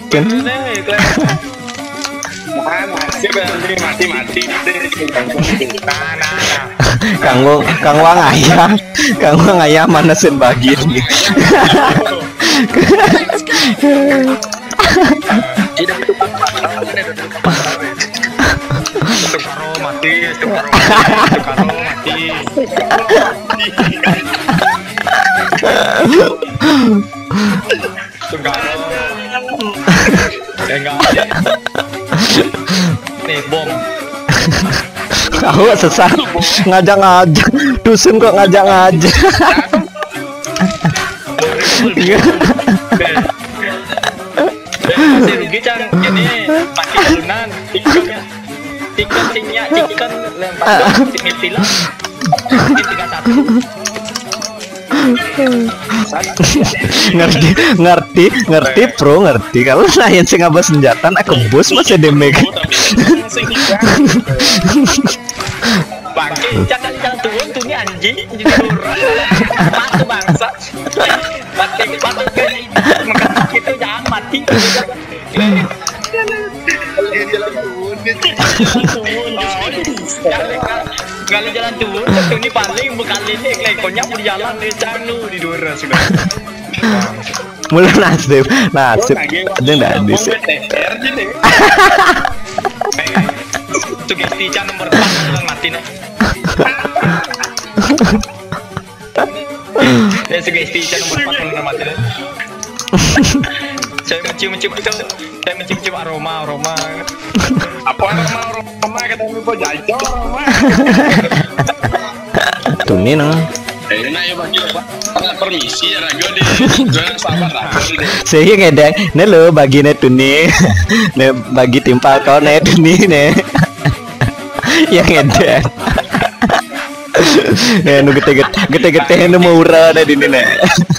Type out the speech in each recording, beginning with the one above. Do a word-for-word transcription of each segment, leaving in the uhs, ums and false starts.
Kan mati mati mati nah nah nah Kang Wong Kang Wang ayah Kang Wang ayah mana sen bagi ini tidak itu karo mati itu karo mati itu karo enggak nih bom aku sesat ngajak-ngajak dusun kok ngajak-ngajak masih rugi cang ini pakai alunan tiketnya tiket singnya tiket lempar tiket film tiga satu ngerti ngerti ngerti pro ngerti kalau lain sing ngabah senjata aku bos masih demek pakai jangan jangan turun tuh nih anjing jadi orang mati bangsa mati mati kayak itu jangan mati jalan turun kalau jalan turun tuh ini paling bukan ini lekonya berjalan di canu di dura sudah mulai nasib nasib ada nggak ada sih sugesti can nomor empat yang mati nih ya sugesti can nomor empat yang mati nih saya mencium-mencium itu saya mencium-cium aroma aroma apa aroma aroma kata lupa jajan aroma tuh nih nang enak ya bagi pak permisi ya ragu deh jangan sabar ragu deh saya ngedek nih lo bagi nih tuh nih nih bagi timpal kau nih tuh nih nih yang ngedek nih nu gede gede gede gede nu mau ura deh di nih nih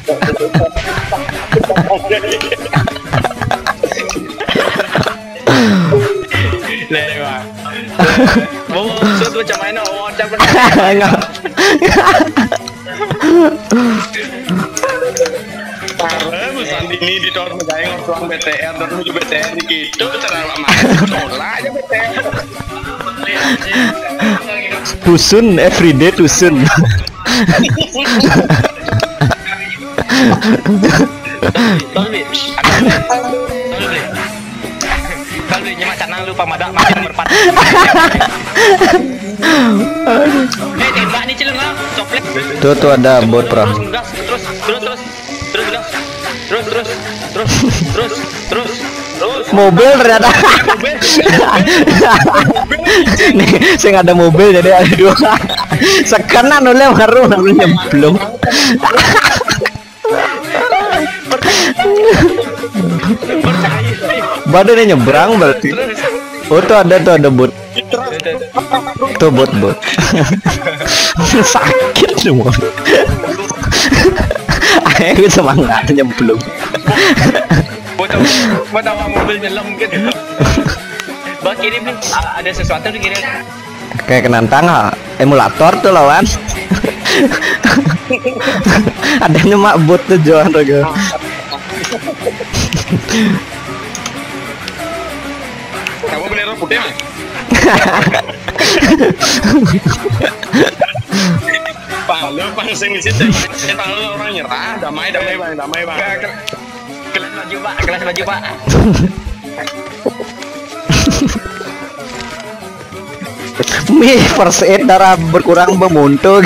lewat mau suatu macam mana oh macam mana karena musan ini di tor megayang orang B T R dan menuju B T R gitu cara lama tolak aja B T R tusun everyday tusun Tolbi Tolbi Tolbi nyemak canang lupa madak mati nomor empat eh tembak nih cilung lah coplet tuh tuh ada bot perang terus terus terus terus terus terus terus terus terus terus terus mobil ternyata nih saya ada mobil jadi ada dua sekarang nolnya baru nolnya nyemplung badannya nyebrang berarti oh tuh ada tuh ada bot tuh bot bot sakit semua ayo semangat nyemplung buat buat mobil nyelam gitu bah kirim nih ada sesuatu dikirim kayak kenantang emulator tuh lawan adanya mak bot tuh jualan raga kamu bendera putih mah palu pangsing di situ palu orang nyerah damai damai bang damai bang kelas baju pak kelas baju pak mie first aid darah berkurang memuntuk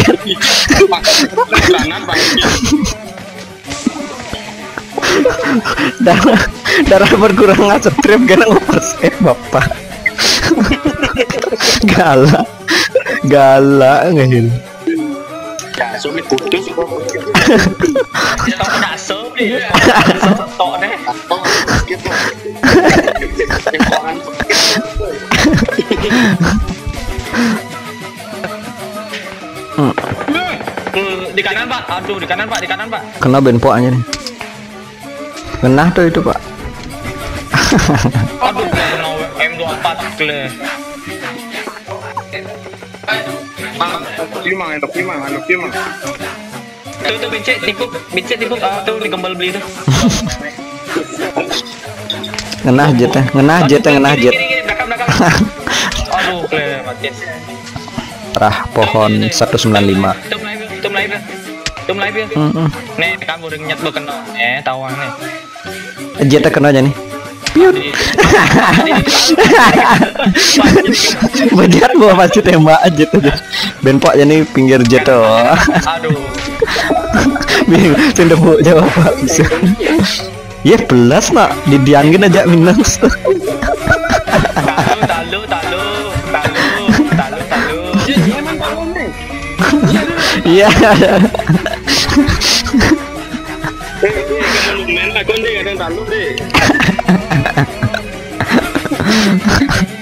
darah darah berkurang nggak strip karena first aid bapak galak galak ngehil ya sulit putus tau nak sop nih tok deh di kanan pak, aduh di kanan pak, di kanan pak. Kena benpok aja nih. Kena tuh itu pak. Aduh M dua puluh empat kle. Lima, untuk lima, untuk lima. Tuh tuh bincik, tikuk, bincik tikuk, ah tuh di gembal beli tuh. Ngenah jet teh, ngenah jet teh, ngenah jet. Kiri, kiri, belakang, belakang. Aduh, lewatin. Rah pohon seratus sembilan puluh lima. Tum live, tum live, tum live. Heeh. Nih, kamu udah nyet lo kena. Eh, tawang nih. Jet teh kena aja nih. Piut. Bejar gua pasti tembak aja tuh. Benpok aja nih pinggir jet tuh. Aduh. Bingung, sing debu jawab Pak bisa. Ya belas nak didiangin aja minus. Talu, talu, talu, talu, talu, talu. Jadi emang talu nih. Iya. Eh, kalau main aku nih ada talu deh.